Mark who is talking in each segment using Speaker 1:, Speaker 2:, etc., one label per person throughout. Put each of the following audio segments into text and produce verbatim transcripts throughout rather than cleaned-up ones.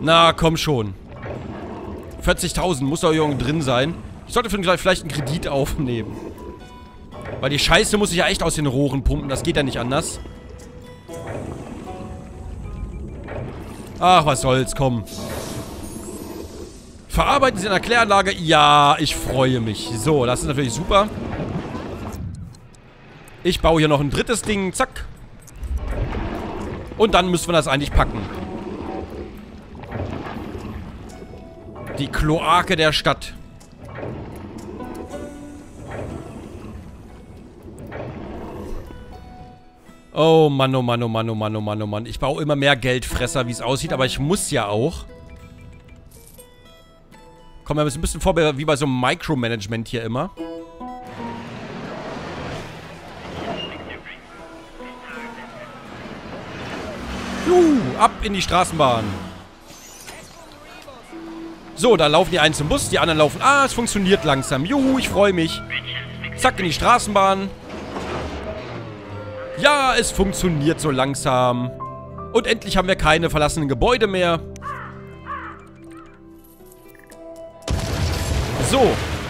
Speaker 1: Na, komm schon. vierzigtausend muss doch irgendwo drin sein. Ich sollte vielleicht einen Kredit aufnehmen. Weil die Scheiße muss ich ja echt aus den Rohren pumpen. Das geht ja nicht anders. Ach, was soll's, komm. Verarbeiten Sie in der Kläranlage? Ja, ich freue mich. So, das ist natürlich super. Ich baue hier noch ein drittes Ding. Zack. Und dann müssen wir das eigentlich packen. Die Kloake der Stadt. Oh Mann, oh Mann, oh Mann, oh Mann, oh Mann, oh Mann. Ich baue immer mehr Geldfresser, wie es aussieht, aber ich muss ja auch. Komm, wir müssen ein bisschen vor, wie bei so einem Micromanagement hier immer. Juhu, ab in die Straßenbahn. So, da laufen die einen zum Bus, die anderen laufen... Ah, es funktioniert langsam. Juhu, ich freue mich. Zack, in die Straßenbahn. Ja, es funktioniert so langsam. Und endlich haben wir keine verlassenen Gebäude mehr. So.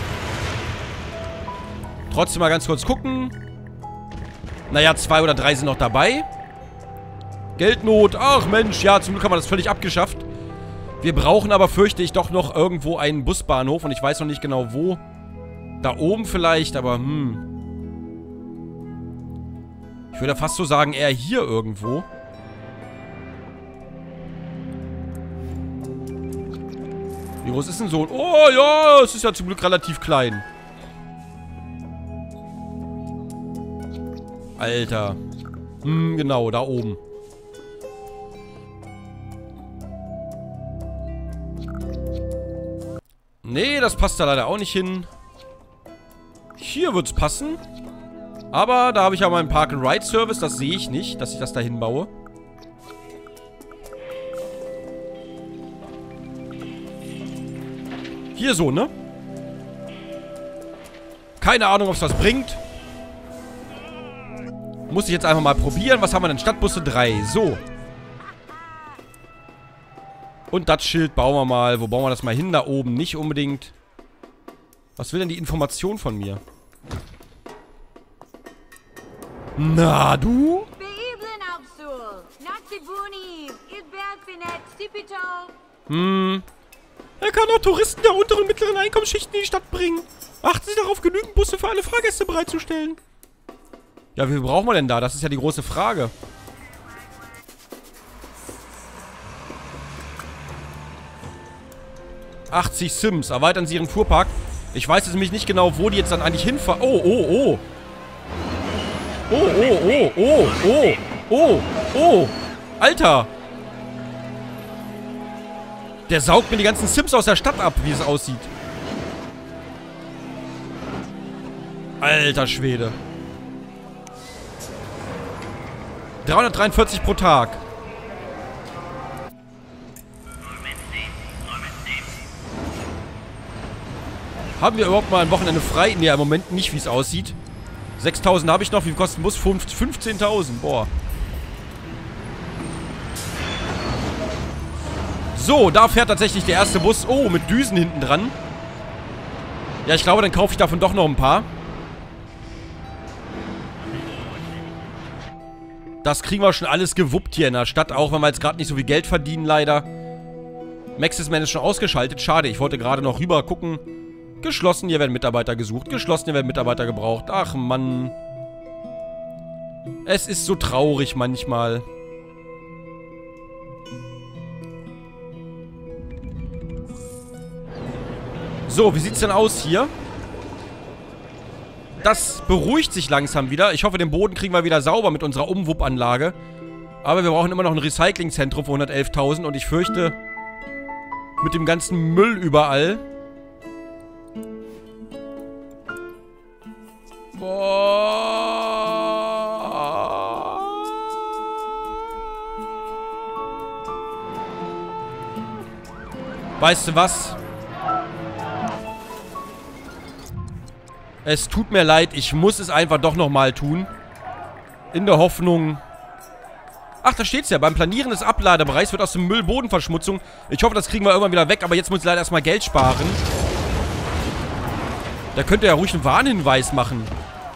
Speaker 1: Trotzdem mal ganz kurz gucken. Naja, zwei oder drei sind noch dabei. Geldnot. Ach Mensch, ja, zum Glück haben wir das völlig abgeschafft. Wir brauchen aber, fürchte ich, doch noch irgendwo einen Busbahnhof. Und ich weiß noch nicht genau wo. Da oben vielleicht, aber hm... Ich würde fast so sagen, eher hier irgendwo. Wie groß ist denn so? Oh ja, es ist ja zum Glück relativ klein. Alter. Hm, genau, da oben. Nee, das passt da leider auch nicht hin. Hier wird's passen. Aber da habe ich ja meinen Park-and-Ride-Service. Das sehe ich nicht, dass ich das da hinbaue. Hier so, ne? Keine Ahnung, ob es was bringt. Muss ich jetzt einfach mal probieren. Was haben wir denn? Stadtbusse drei. So. Und das Schild bauen wir mal. Wo bauen wir das mal hin? Da oben. Nicht unbedingt. Was will denn die Information von mir? Na, du? Hm. Er kann auch Touristen der unteren und mittleren Einkommensschichten in die Stadt bringen. Achten Sie darauf, genügend Busse für alle Fahrgäste bereitzustellen. Ja, wie viel brauchen wir denn da? Das ist ja die große Frage. achtzig Sims. Erweitern Sie Ihren Fuhrpark. Ich weiß jetzt nämlich nicht genau, wo die jetzt dann eigentlich hinfahren. Oh, oh, oh. Oh, oh, oh, oh, oh, oh, oh. Alter. Der saugt mir die ganzen Sims aus der Stadt ab, wie es aussieht. Alter Schwede. dreihundertdreiundvierzig pro Tag. Haben wir überhaupt mal ein Wochenende frei? Ne, im Moment nicht, wie es aussieht. sechstausend habe ich noch. Wie viel kostet ein Bus? fünfzehntausend. Boah. So, da fährt tatsächlich der erste Bus. Oh, mit Düsen hinten dran. Ja, ich glaube, dann kaufe ich davon doch noch ein paar. Das kriegen wir schon alles gewuppt hier in der Stadt. Auch wenn wir jetzt gerade nicht so viel Geld verdienen, leider. Maxis-Man ist schon ausgeschaltet. Schade, ich wollte gerade noch rüber gucken. Geschlossen, hier werden Mitarbeiter gesucht. Geschlossen, hier werden Mitarbeiter gebraucht. Ach, Mann. Es ist so traurig manchmal. So, wie sieht's denn aus hier? Das beruhigt sich langsam wieder. Ich hoffe, den Boden kriegen wir wieder sauber mit unserer Umwuppanlage. Aber wir brauchen immer noch ein Recyclingzentrum für hundertelftausend. Und ich fürchte, mit dem ganzen Müll überall... Boah. Weißt du was? Es tut mir leid, ich muss es einfach doch nochmal tun. In der Hoffnung, Ach, da steht's ja. Beim Planieren des Abladebereichs wird aus dem Müll Bodenverschmutzung. Ich hoffe, das kriegen wir irgendwann wieder weg, aber jetzt muss ich leider erstmal Geld sparen. Da könnt ihr ja ruhig einen Warnhinweis machen.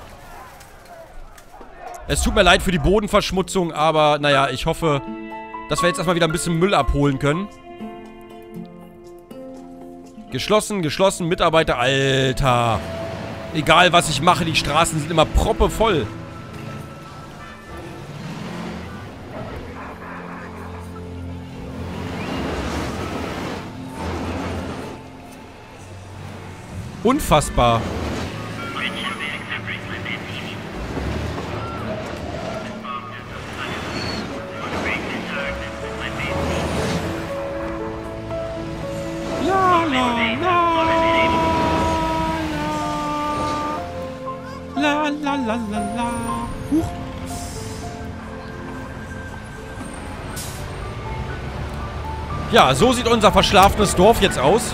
Speaker 1: Es tut mir leid für die Bodenverschmutzung, aber naja, ich hoffe, dass wir jetzt erstmal wieder ein bisschen Müll abholen können. Geschlossen, geschlossen, Mitarbeiter, Alter. Egal, was ich mache, die Straßen sind immer proppevoll. Unfassbar. La, la, la, la, la, la, la, la. Huch. Ja, so sieht unser verschlafenes Dorf jetzt aus.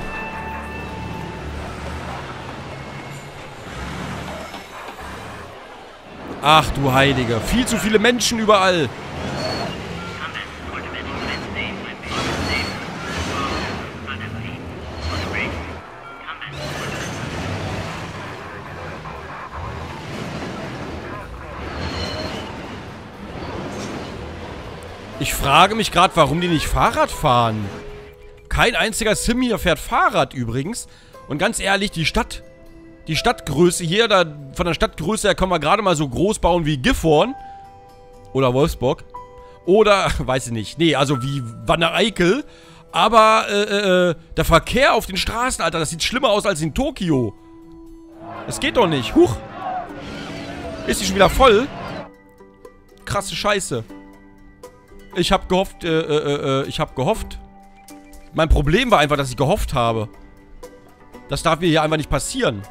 Speaker 1: Ach du Heilige. Viel zu viele Menschen überall. Ich frage mich gerade, warum die nicht Fahrrad fahren. Kein einziger Sim hier fährt Fahrrad übrigens. Und ganz ehrlich, die Stadt... Die Stadtgröße hier, da von der Stadtgröße her können wir gerade mal so groß bauen wie Gifhorn. Oder Wolfsburg. Oder, weiß ich nicht. Nee, also wie Wanne-Eickel. Aber, äh, äh, der Verkehr auf den Straßen, Alter, das sieht schlimmer aus als in Tokio. Das geht doch nicht. Huch. Ist die schon wieder voll? Krasse Scheiße. Ich hab gehofft, äh, äh, äh, ich hab gehofft. Mein Problem war einfach, dass ich gehofft habe. Das darf mir hier einfach nicht passieren.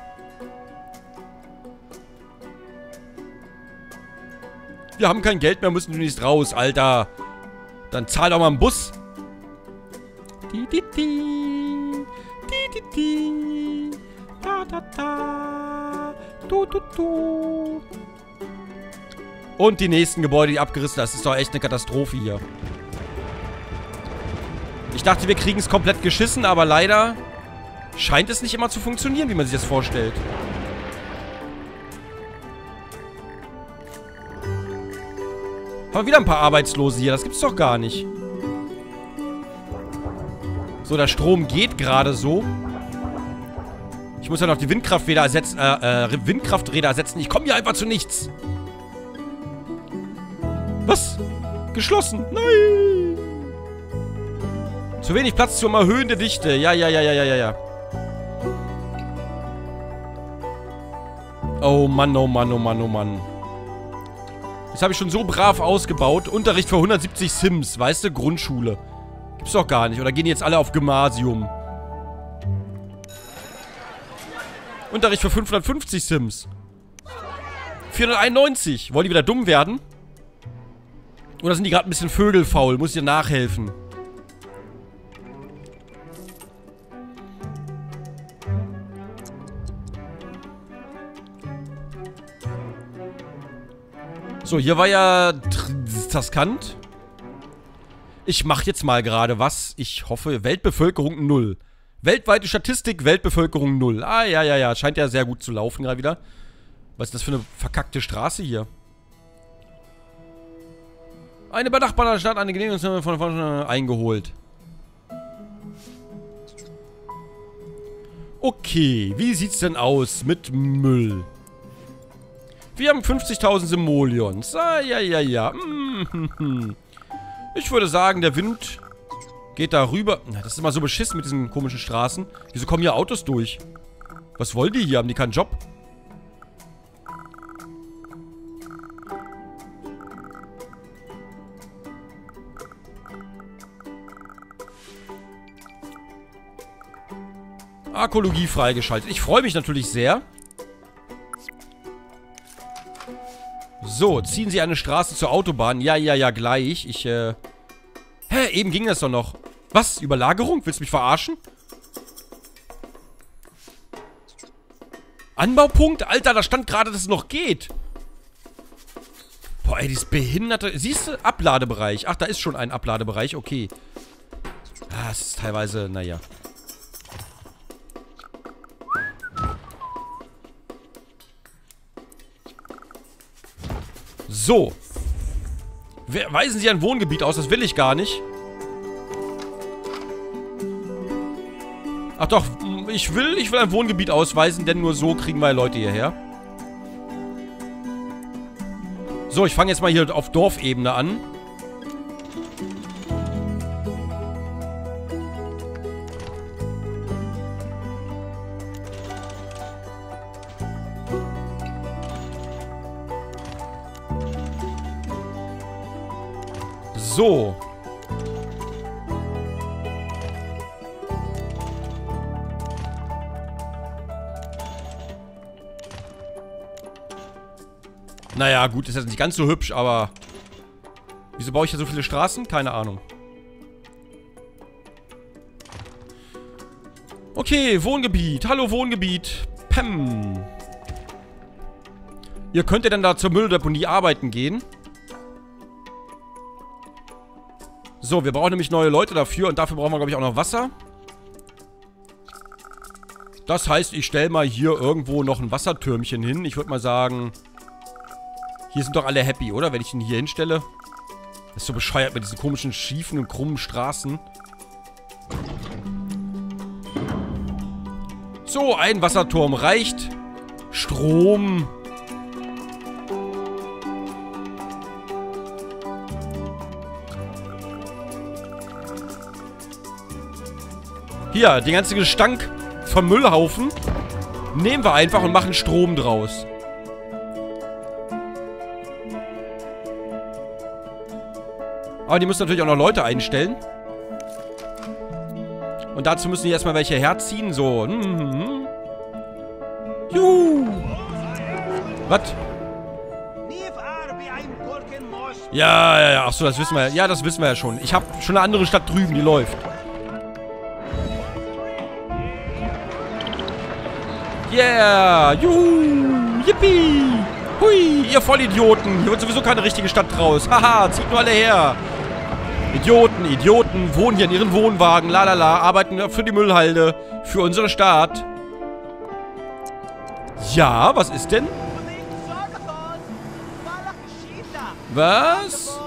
Speaker 1: Wir haben kein Geld mehr, müssen demnächst raus, Alter. Dann zahl doch mal einen Bus. Di, di, di. Di, di, di. Da, da, da. Du, du, du. Und die nächsten Gebäude, die abgerissen sind. Das ist doch echt eine Katastrophe hier. Ich dachte, wir kriegen es komplett geschissen, aber leider scheint es nicht immer zu funktionieren, wie man sich das vorstellt. Haben wir wieder ein paar Arbeitslose hier. Das gibt's doch gar nicht. So, der Strom geht gerade so. Ich muss ja noch die Windkrafträder ersetzen, äh, äh, Windkrafträder ersetzen. Ich komme hier einfach zu nichts. Was? Geschlossen? Nein! Zu wenig Platz zum Erhöhen der Dichte. Ja, ja, ja, ja, ja, ja, ja. Oh Mann, oh Mann, oh Mann, oh Mann. Das habe ich schon so brav ausgebaut. Unterricht für hundertsiebzig Sims, weißt du? Grundschule. Gibt's doch gar nicht. Oder gehen die jetzt alle auf Gymnasium? Unterricht für fünfhundertfünfzig Sims. vierhunderteinundneunzig. Wollen die wieder dumm werden? Oder sind die gerade ein bisschen vögelfaul? Muss ich dir nachhelfen? So, hier war ja Taskant. Ich mache jetzt mal gerade was. Ich hoffe, Weltbevölkerung null. Weltweite Statistik, Weltbevölkerung null. Ah, ja, ja, ja. Scheint ja sehr gut zu laufen gerade wieder. Was ist das für eine verkackte Straße hier? Eine benachbarte Stadt, eine Genehmigung von, von äh, eingeholt. Okay, wie sieht's denn aus mit Müll? Wir haben fünfzigtausend Simoleons. Ah, ja, ja, ja. Ich würde sagen, der Wind geht da rüber. Das ist immer so beschissen mit diesen komischen Straßen. Wieso kommen hier Autos durch? Was wollen die hier? Haben die keinen Job? Arkologie freigeschaltet. Ich freue mich natürlich sehr. So, ziehen Sie eine Straße zur Autobahn. Ja, ja, ja, gleich. Ich, äh... Hä, eben ging das doch noch. Was? Überlagerung? Willst du mich verarschen? Anbaupunkt? Alter, da stand gerade, dass es noch geht. Boah, ey, dieses behinderte... Siehst du? Abladebereich. Ach, da ist schon ein Abladebereich. Okay. Ah, es ist teilweise... Naja. So. Weisen Sie ein Wohngebiet aus. Das will ich gar nicht. Ach doch, ich will, ich will ein Wohngebiet ausweisen, denn nur so kriegen wir Leute hierher. So, ich fange jetzt mal hier auf Dorfebene an. So. Naja, gut, ist jetzt nicht ganz so hübsch, aber... Wieso baue ich hier so viele Straßen? Keine Ahnung. Okay, Wohngebiet. Hallo, Wohngebiet. Pem. Ihr könnt ja dann da zur Mülldeponie arbeiten gehen. So, wir brauchen nämlich neue Leute dafür und dafür brauchen wir, glaube ich, auch noch Wasser. Das heißt, ich stelle mal hier irgendwo noch ein Wassertürmchen hin. Ich würde mal sagen... Hier sind doch alle happy, oder? Wenn ich ihn hier hinstelle. Das ist so bescheuert mit diesen komischen, schiefen und krummen Straßen. So, ein Wasserturm reicht. Strom. Hier, den ganzen Gestank vom Müllhaufen nehmen wir einfach und machen Strom draus. Aber die müssen natürlich auch noch Leute einstellen. Und dazu müssen die erstmal welche herziehen. So. Mhm. Juhu. Was? Ja, ja, ja. Achso, das wissen wir ja. Ja, das wissen wir ja schon. Ich habe schon eine andere Stadt drüben, die läuft. Yeah. Juhu. Yippie. Hui. Ihr Vollidioten. Hier wird sowieso keine richtige Stadt draus. Haha, zieht nur alle her. Idioten, Idioten, wohnen hier in ihren Wohnwagen, lalala, arbeiten für die Müllhalde, für unsere Stadt. Ja, was ist denn? Was?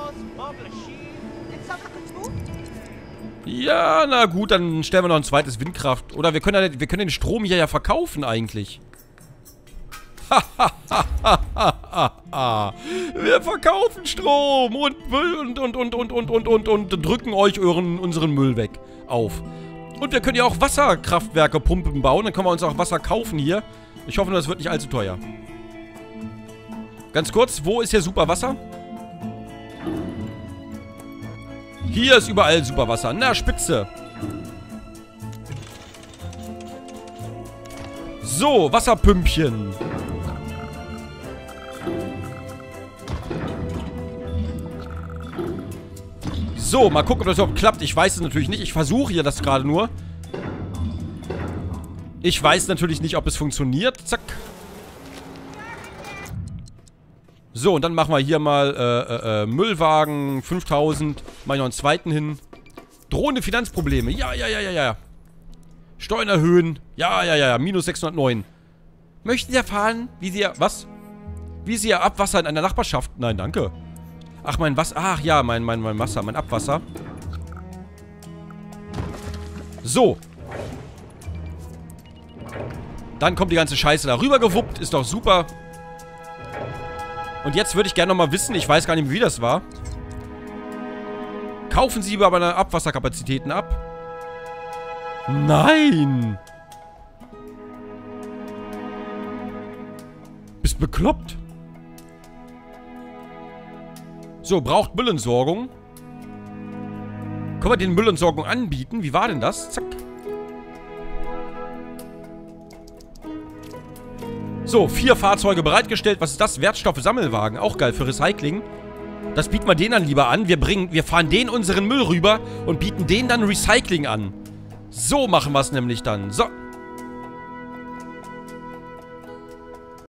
Speaker 1: Ja, na gut, dann stellen wir noch ein zweites Windkraft. Oder wir können, ja, wir können den Strom hier ja verkaufen eigentlich. Wir verkaufen Strom und Müll und und und und und und und und drücken euch euren, unseren Müll weg auf. Und wir können ja auch Wasserkraftwerke, Pumpen bauen. Dann können wir uns auch Wasser kaufen hier. Ich hoffe nur, das wird nicht allzu teuer. Ganz kurz, wo ist hier super Wasser? Hier ist überall super Wasser. Na, spitze. So, Wasserpümpchen. So, mal gucken, ob das überhaupt klappt. Ich weiß es natürlich nicht. Ich versuche hier das gerade nur. Ich weiß natürlich nicht, ob es funktioniert. Zack. So, und dann machen wir hier mal äh, äh, Müllwagen fünftausend. Mach ich noch einen zweiten hin. Drohende Finanzprobleme. Ja, ja, ja, ja, ja. Steuern erhöhen. Ja, ja, ja, ja. Minus sechshundertneun. Möchten Sie erfahren, wie Sie... Was? Wie Sie Ihr Abwasser in einer Nachbarschaft... Nein, danke. Ach, mein Wasser... Ach ja, mein, mein, mein Wasser, mein Abwasser. So. Dann kommt die ganze Scheiße da rüber gewuppt. Ist doch super. Und jetzt würde ich gerne nochmal wissen, ich weiß gar nicht, wie das war. Kaufen Sie aber meine Abwasserkapazitäten ab? Nein! Bist bekloppt? So, braucht Müllentsorgung. Können wir den Müllentsorgung anbieten? Wie war denn das? Zack. So, vier Fahrzeuge bereitgestellt. Was ist das? Wertstoffe-Sammelwagen. Auch geil für Recycling. Das bieten wir denen dann lieber an. Wir bringen, wir fahren denen unseren Müll rüber und bieten denen dann Recycling an. So machen wir es nämlich dann. So.